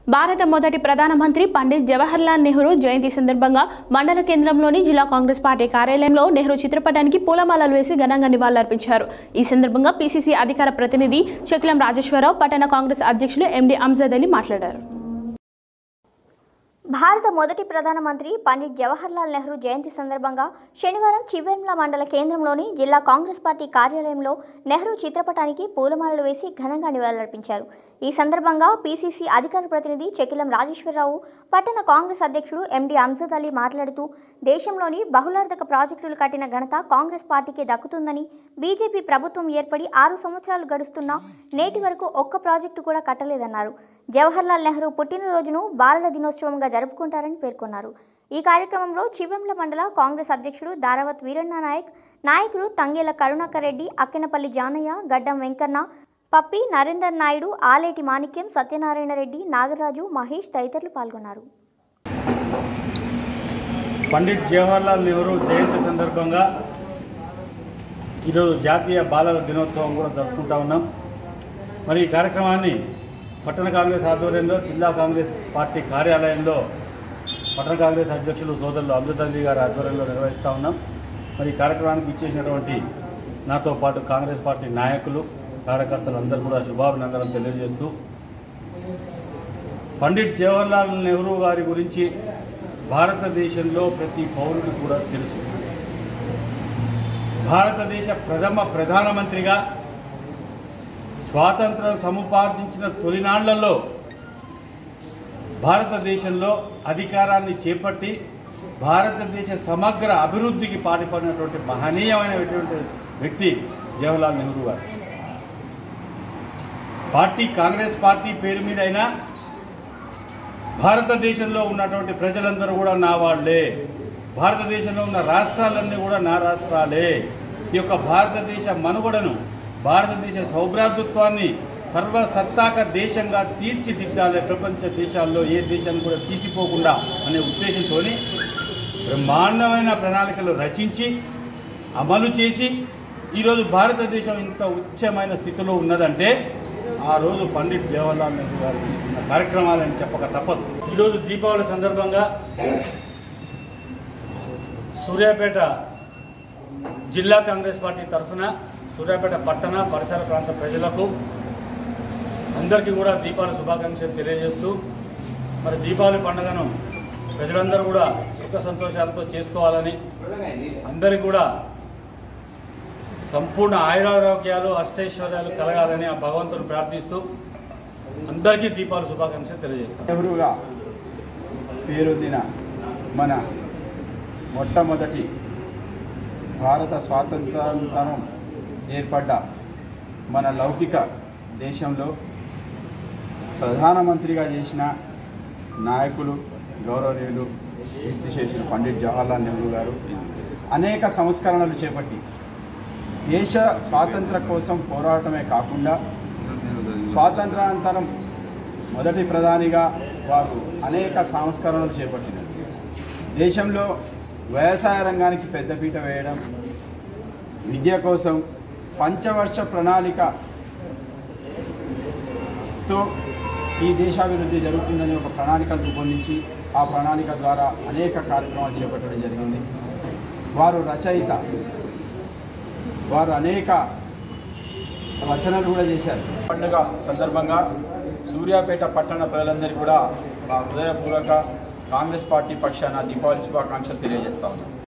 భారత మొదటి ప్రధానమంత్రి పండిత్ జవహర్లాల్ నెహ్రూ జయంతి సందర్భంగా మండల కేంద్రంలోని జిల్లా కాంగ్రెస్ పార్టీ కార్యాలయంలో నెహ్రూ చిత్రపటానికి పూలమాలలు వేసి ఘనంగా నివాళులర్పించారు। ఈ సందర్భంగా పీసీసీ అధికార ప్రతినిధి చెక్కిలం రాజేశ్వరరావు, పట్టణ కాంగ్రెస్ అధ్యక్షులు ఎండి అంజద్ అలీ మాట్లాడారు। భారత మొదటి ప్రధానమంత్రి పండిత్ జవహర్లాల్ నెహ్రూ జయంతి సందర్భంగా శనివారం చివెంల మండల కేంద్రంలోని జిల్లా కాంగ్రెస్ పార్టీ కార్యాలయంలో నెహ్రూ చిత్రపటానికి పూలమాలలు వేసి ఘనంగా నివాళులర్పించారు। ఈ సందర్భంగా పీసీసీ అధికార ప్రతినిధి చెక్కిలం రాజేశ్వరరావు, పట్టణ కాంగ్రెస్ అధ్యక్షుడు ఎండి అంజద్ అలీ మాట్లాడుతూ దేశంలోని బహుళార్థక ప్రాజెక్టులు కట్టిన ఘనత కాంగ్రెస్ పార్టీకే దక్కుతుందని, బీజేపీ ప్రభుత్వం ఏర్పడి 6 సంవత్సరాలు గడుస్తున్నా నేటి వరకు ఒక్క ప్రాజెక్టు కూడా కట్టలేదన్నారు। జవహర్లాల్ నెహ్రూ పుట్టినరోజును బాలల దినోత్సవంగా జరుపుకుంటారని పేర్కొన్నారు। ఈ కార్యక్రమంలో చివెంల మండల కాంగ్రెస్ అధ్యక్షుడు దారావత్ వీరన్న నాయక్, నాయకులు తంగేల కరుణాకర్ రెడ్డి, అక్కెనపల్లి జానయ్య, గడ్డం వెంకన్న, పప్పి నరేందర్ నాయుడు, ఆలేటి మాణిక్యం, సత్యనారాయణ రెడ్డి, నాగరాజు, మహేష్ తదితరులు పాల్గొన్నారు। పండిట్ జవహర్లాల్ నెహ్రూ జయంతి సందర్భంగా ఈరోజు జాతీయ బాలల దినోత్సవం కూడా జరుపుకుంటా ఉన్నాం। మరి ఈ కార్యక్రమాన్ని పట్టణ కాంగ్రెస్ ఆధ్వర్యంలో జిల్లా కాంగ్రెస్ పార్టీ కార్యాలయంలో పట్టణ కాంగ్రెస్ అధ్యక్షులు సోదరులు అంజద్ అలీ గారి ఆధ్వర్యంలో నిర్వహిస్తూ ఉన్నాం। మరి ఈ కార్యక్రమానికి ఇచ్చేసినటువంటి నాతో పాటు కాంగ్రెస్ పార్టీ నాయకులు, కార్యకర్తలు అందరూ కూడా శుభాభినందనలు తెలియజేస్తూ, పండిట్ జవహర్లాల్ నెహ్రూ గారి గురించి భారతదేశంలో ప్రతి పౌరుడు కూడా తెలుసు। భారతదేశ ప్రధానమంత్రిగా స్వాతంత్రం సముపార్జించిన తొలినాళ్లలో భారతదేశంలో అధికారాన్ని చేపట్టి భారతదేశ సమగ్ర అభివృద్ధికి పాటుపడినటువంటి మహనీయమైనటువంటి వ్యక్తి జవహర్లాల్ నెహ్రూ గారు। పార్టీ కాంగ్రెస్ పార్టీ పేరు మీద అయినా భారతదేశంలో ఉన్నటువంటి ప్రజలందరూ కూడా నా వాళ్లే, భారతదేశంలో ఉన్న రాష్ట్రాలన్నీ కూడా నా రాష్ట్రాలే। ఈ యొక్క భారతదేశ మనుగడను, భారతదేశ సౌభ్రాతృత్వాన్ని సర్వసత్తాక దేశంగా తీర్చిదిద్దాలి, ప్రపంచ దేశాల్లో ఏ దేశాన్ని కూడా తీసిపోకుండా అనే ఉద్దేశంతో బ్రహ్మాండమైన ప్రణాళికలు రచించి అమలు చేసి ఈరోజు భారతదేశం ఇంత ఉచ్చమైన స్థితిలో ఉన్నదంటే ఆ రోజు పండిట్ జవహర్లాల్ నెహ్రూ గారు తీసుకున్న కార్యక్రమాలని చెప్పక తప్పదు। ఈరోజు దీపావళి సందర్భంగా సూర్యాపేట జిల్లా కాంగ్రెస్ పార్టీ తరఫున సూర్యాపేట పట్టణ పరిసర ప్రాంత ప్రజలకు అందరికీ కూడా దీపావళి శుభాకాంక్షలు తెలియజేస్తూ, మరి దీపావళి పండుగను ప్రజలందరూ కూడా సుఖ సంతోషాలతో చేసుకోవాలని, అందరికీ కూడా సంపూర్ణ ఆయురారోగ్యాలు, అష్టైశ్వర్యాలు కలగాలని ఆ భగవంతుని ప్రార్థిస్తూ అందరికీ దీపావళి శుభాకాంక్షలు తెలియజేస్తాం। నెహ్రూగా పేరొందిన మన మొట్టమొదటి భారత స్వాతంత్రం ఏర్పడ్డ మన లౌకిక దేశంలో ప్రధానమంత్రిగా చేసిన నాయకులు గౌరవనీయులు కీర్తిశేషులు పండిట్ జవహర్లాల్ నెహ్రూ గారు అనేక సంస్కరణలు చేపట్టి దేశ స్వాతంత్ర కోసం పోరాటమే కాకుండా స్వాతంత్రానంతరం మొదటి ప్రధానిగా వారు అనేక సంస్కరణలు చేపట్టినారు। దేశంలో వ్యవసాయ రంగానికి పెద్దపీట వేయడం, విద్య కోసం పంచవర్ష ప్రణాళికతో ఈ దేశాభివృద్ధి జరుగుతుందని ఒక ప్రణాళిక రూపొందించి ఆ ప్రణాళిక ద్వారా అనేక కార్యక్రమాలు చేపట్టడం జరిగింది। వారు రచయిత, వారు అనేక రచనలు కూడా చేశారు। పండుగ సందర్భంగా సూర్యాపేట పట్టణ ప్రజలందరికీ కూడా మా హృదయపూర్వక కాంగ్రెస్ పార్టీ పక్షాన దీపావళి శుభాకాంక్షలు తెలియజేస్తా ఉన్నాం।